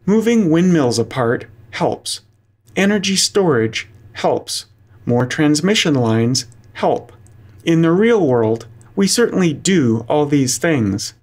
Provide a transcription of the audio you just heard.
Moving windmills apart helps. Energy storage helps. More transmission lines help. In the real world, we certainly do all these things.